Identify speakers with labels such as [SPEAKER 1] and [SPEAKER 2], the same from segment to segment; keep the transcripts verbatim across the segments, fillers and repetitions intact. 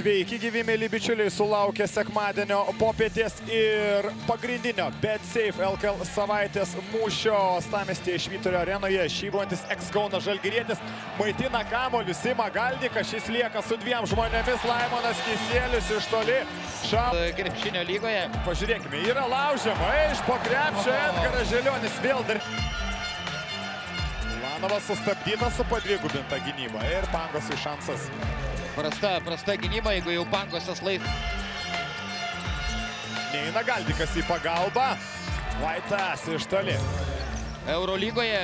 [SPEAKER 1] Sveiki, gyvi mėly bičiuliai, sulaukė sekmadienio popietės ir pagrindinio BetSafe L K L savaitės mūšio Uostamiestyje Švyturio arenoje. Šybuojantis ex-Kauno Žalgirietis maitina kamuolį, Simą Galdiką, šis lieka su dviem žmonėmis, Laimonas Kisielius iš toli. Šal...
[SPEAKER 2] Krepšinio lygoje.
[SPEAKER 1] Pažiūrėkime, yra laužiama iš po krepšio, Edgaras Želionis vėl dar... Lanovas sustabdytas su padvigubinta gynyba ir Pangosui šansas.
[SPEAKER 2] Prasta, prasta gynyba, jeigu jau Pangosas laik.
[SPEAKER 1] Neina Galdikas į pagalbą. Vaitas iš toli.
[SPEAKER 2] Eurolygoje.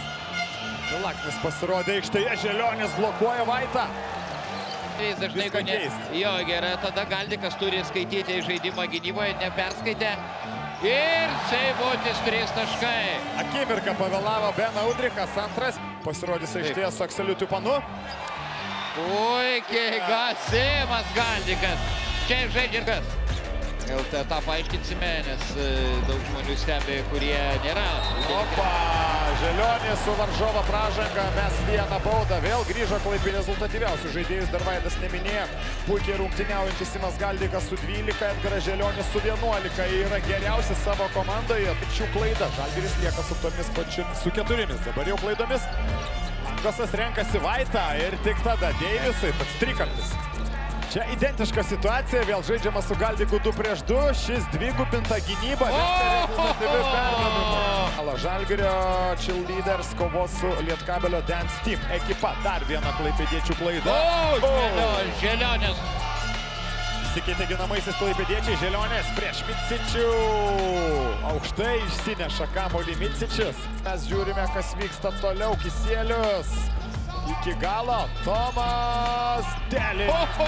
[SPEAKER 1] Laknis pasirodė aikštėje, Želionis blokuoja Vaitą.
[SPEAKER 2] Jis dažnai keist. Jo, gerai, tada Galdikas turi skaityti žaidimą gynyboje, neperskaitė. Ir Seibutis trys taškai.
[SPEAKER 1] Akimirką pavėlavo Ben Audrichas, antras. Pasirodys aikštėje su Akseliu Tupanu.
[SPEAKER 2] Puikiai Simas Galdikas. Čia žaidžia kas. Gal tą paaiškinsime, nes daug žmonių stebi, kurie nėra.
[SPEAKER 1] Opa, Želionis su varžovo pražanga, mes vieną baudą. Vėl grįžo Klaipėdės rezultatyviausių žaidėjus, dar Vaidas neminėjo. Puikiai rungtyniaujantis Simas Galdikas su dvylika, Edgaras Želionis su vienuolika. Yra geriausi savo komandoje, tačiau klaida. Žalgiris lieka su tomis pačiomis, su keturimis. Dabar jau klaidomis. Pangosas renkasi Vaitą ir tik tada Deivisai, toks trikampis. Čia identiška situacija, vėl žaidžiama su Galdiku du prieš du, šis dvigubinta gynyba, rezultatyvi perdavimą. Žalgirio cheerleaders kovos su Lietkabelio Dance Team ekipa, dar viena klaipėdiečių klaida.
[SPEAKER 2] O, Želionis.
[SPEAKER 1] Pasikeitė ginamaisiais klaipėdiečiai, Želionis prieš Micičių. Aukštai išsineša kamuolį Micičius. Mes žiūrime, kas vyksta toliau, Kisielius. Iki galo Tomas Delis.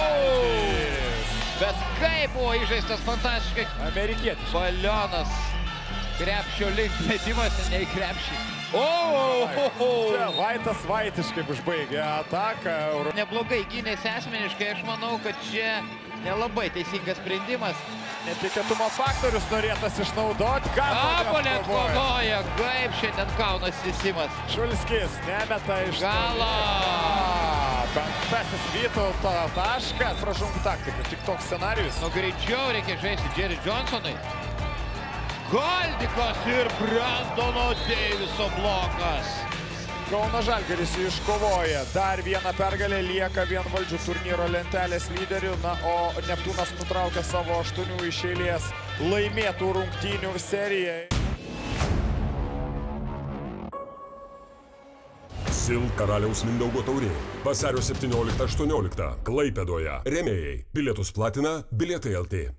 [SPEAKER 2] Bet kaip buvo įžaistas fantastiškai.
[SPEAKER 1] Amerikietis.
[SPEAKER 2] Balionas. Krepšio link metimas, ne į krepšį. O,
[SPEAKER 1] čia Vaitas Vaitiškai užbaigė ataką.
[SPEAKER 2] Neblogai gynėsi asmeniškai, aš manau, kad čia nelabai teisingas sprendimas.
[SPEAKER 1] Netikėtumo faktorius norėtas išnaudoti.
[SPEAKER 2] Kamuolį atkovoja, kaip šiandien kaunasi Simas.
[SPEAKER 1] Šulskis nemeta iš
[SPEAKER 2] galo.
[SPEAKER 1] Penktasis Vytauto taškas. Pražungų taktika, tik toks scenarijus.
[SPEAKER 2] Nu greičiau reikia žaisti Jerry Johnsonui. Galdikas ir Brandono Deiviso blokas.
[SPEAKER 1] Kauno Žalgiris iškovoja dar vieną pergalę, lieka vienvaldžių turnyro lentelės lyderių, na, o Neptūnas nutraukė savo aštuonių iš eilės laimėtų rungtynių seriją.
[SPEAKER 3] Sil Karaliaus Mindaugo taurė. Vasario septynioliktą aštuonioliktą Klaipėdoje. Rėmėjai. Bilietus platina Bilietai L T.